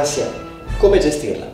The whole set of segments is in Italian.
L'ansia, come gestirla?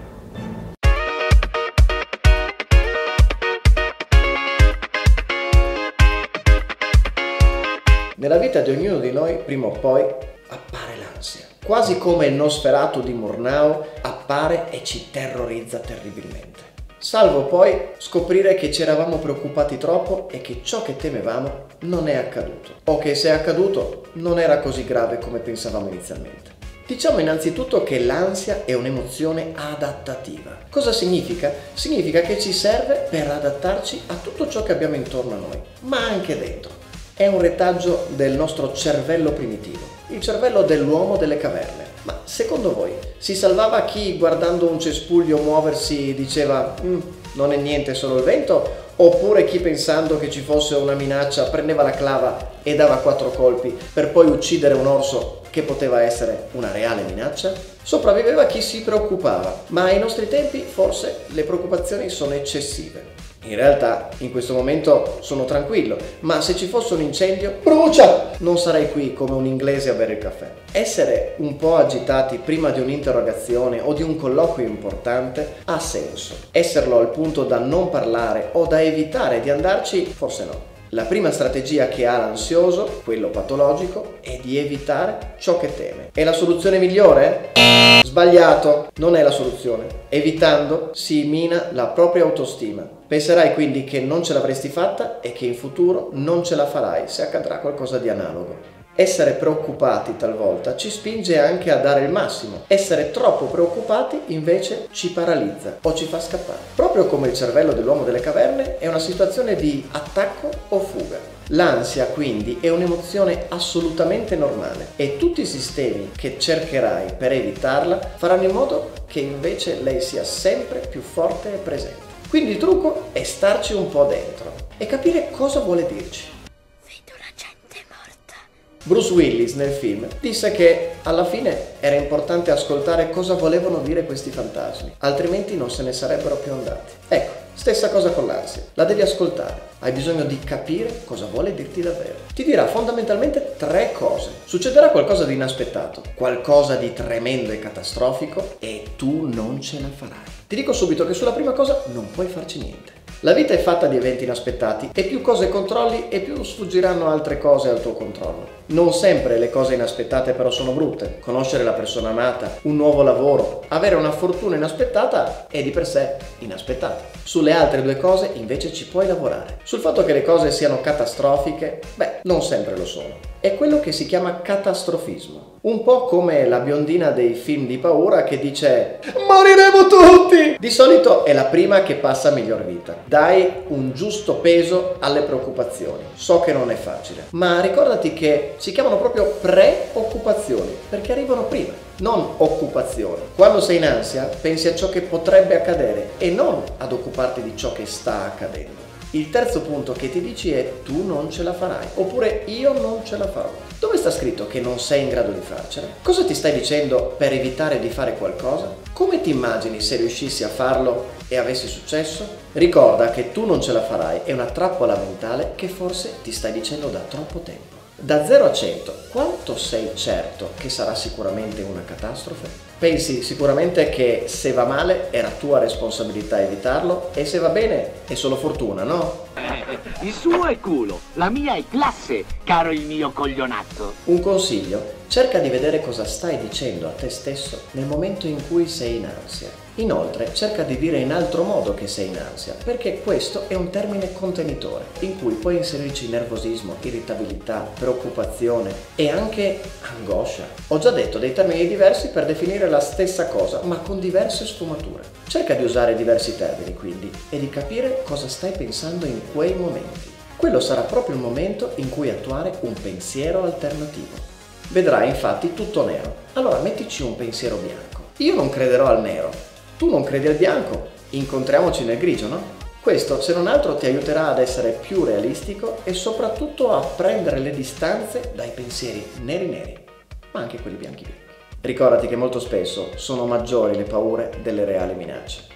Nella vita di ognuno di noi, prima o poi, appare l'ansia. Quasi come il Nosferatu di Murnau appare e ci terrorizza terribilmente. Salvo poi scoprire che ci eravamo preoccupati troppo e che ciò che temevamo non è accaduto. O che se è accaduto non era così grave come pensavamo inizialmente. Diciamo innanzitutto che l'ansia è un'emozione adattativa. Cosa significa? Significa che ci serve per adattarci a tutto ciò che abbiamo intorno a noi, ma anche dentro. È un retaggio del nostro cervello primitivo, il cervello dell'uomo delle caverne. Ma secondo voi si salvava chi guardando un cespuglio muoversi diceva non è niente, è solo il vento? Oppure chi pensando che ci fosse una minaccia prendeva la clava e dava 4 colpi per poi uccidere un orso che poteva essere una reale minaccia? Sopravviveva chi si preoccupava, ma ai nostri tempi forse le preoccupazioni sono eccessive. In realtà in questo momento sono tranquillo, ma se ci fosse un incendio, brucia! Non sarei qui come un inglese a bere il caffè. Essere un po' agitati prima di un'interrogazione o di un colloquio importante ha senso. Esserlo al punto da non parlare o da evitare di andarci, forse no. La prima strategia che ha l'ansioso, quello patologico, è di evitare ciò che teme. È la soluzione migliore? Sbagliato, non è la soluzione. Evitando si mina la propria autostima. Penserai quindi che non ce l'avresti fatta e che in futuro non ce la farai se accadrà qualcosa di analogo. Essere preoccupati talvolta ci spinge anche a dare il massimo. Essere troppo preoccupati invece ci paralizza o ci fa scappare. Proprio come il cervello dell'uomo delle caverne è una situazione di attacco o fuga. L'ansia quindi è un'emozione assolutamente normale e tutti i sistemi che cercherai per evitarla faranno in modo che invece lei sia sempre più forte e presente. Quindi il trucco è starci un po' dentro e capire cosa vuole dirci. Bruce Willis nel film disse che alla fine era importante ascoltare cosa volevano dire questi fantasmi, altrimenti non se ne sarebbero più andati. Ecco, stessa cosa con l'ansia, la devi ascoltare, hai bisogno di capire cosa vuole dirti davvero. Ti dirà fondamentalmente 3 cose. Succederà qualcosa di inaspettato, qualcosa di tremendo e catastrofico e tu non ce la farai. Ti dico subito che sulla prima cosa non puoi farci niente. La vita è fatta di eventi inaspettati e più cose controlli e più sfuggiranno altre cose al tuo controllo. Non sempre le cose inaspettate però sono brutte. Conoscere la persona amata, un nuovo lavoro, avere una fortuna inaspettata è di per sé inaspettata. Sulle altre 2 cose invece ci puoi lavorare. Sul fatto che le cose siano catastrofiche, non sempre lo sono. È quello che si chiama catastrofismo. Un po' come la biondina dei film di paura che dice moriremo tutti! Di solito è la prima che passa miglior vita. Dai un giusto peso alle preoccupazioni. So che non è facile, ma ricordati che si chiamano proprio preoccupazioni perché arrivano prima, non occupazioni. Quando sei in ansia pensi a ciò che potrebbe accadere e non ad occuparti di ciò che sta accadendo. Il terzo punto che ti dici è tu non ce la farai, oppure io non ce la farò. Dove sta scritto che non sei in grado di farcela? Cosa ti stai dicendo per evitare di fare qualcosa? Come ti immagini se riuscissi a farlo e avessi successo? Ricorda che tu non ce la farai è una trappola mentale che forse ti stai dicendo da troppo tempo. Da 0 a 100, quanto sei certo che sarà sicuramente una catastrofe? Pensi sicuramente che se va male era tua responsabilità evitarlo e se va bene è solo fortuna, no? Il suo è culo, la mia è classe, caro il mio coglionazzo. Un consiglio, cerca di vedere cosa stai dicendo a te stesso nel momento in cui sei in ansia. Inoltre, cerca di dire in altro modo che sei in ansia, perché questo è un termine contenitore, in cui puoi inserirci nervosismo, irritabilità, preoccupazione e anche angoscia. Ho già detto dei termini diversi per definire la stessa cosa, ma con diverse sfumature. Cerca di usare diversi termini, quindi, e di capire cosa stai pensando in quei momenti. Quello sarà proprio il momento in cui attuare un pensiero alternativo. Vedrai infatti tutto nero. Allora mettici un pensiero bianco. Io non crederò al nero. Tu non credi al bianco, incontriamoci nel grigio, no? Questo, se non altro, ti aiuterà ad essere più realistico e soprattutto a prendere le distanze dai pensieri neri, ma anche quelli bianchi. Ricordati che molto spesso sono maggiori le paure delle reali minacce.